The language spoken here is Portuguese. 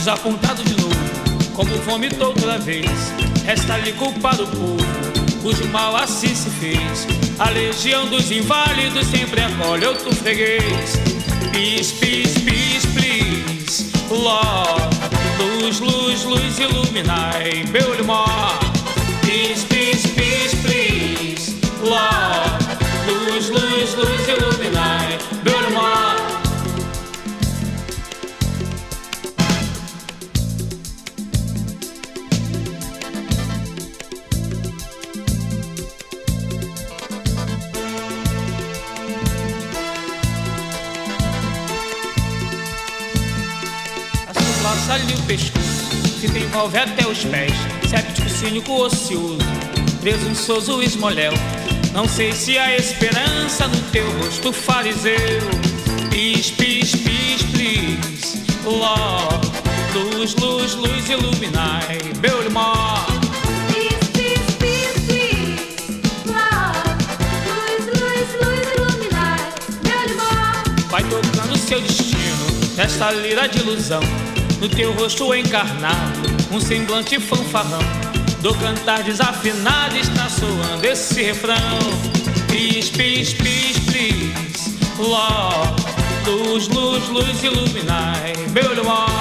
desapontado de novo, como vomitou outra vez. Resta-lhe culpar o povo, cujo mal assim se fez. A legião dos inválidos sempre acolhe outro freguês. Peace, peace, peace, please, Lord. Luz, luz, luz, iluminai meu olhar. Peace, peace, peace, please, Lord. Luz, luz, luz, iluminai meu olhar. Laça-lhe o pescoço, se te envolve até os pés. Séptico, cínico, ocioso, presunçoso, esmoléu. Não sei se há esperança no teu rosto, fariseu. Peace, peace, peace, please, Lord. Luz, luz, luz, iluminai meu olhar. Peace, peace, peace, please, Lord. Luz, luz, luz, iluminai meu olhar. Vai tocando seu destino nesta lira de ilusão. No teu rosto encarnado, um semblante fanfarrão. Do cantar desafinado está soando esse refrão. Peace, peace, peace, please, Lord. Luz, luz, luz, iluminai meu olhar.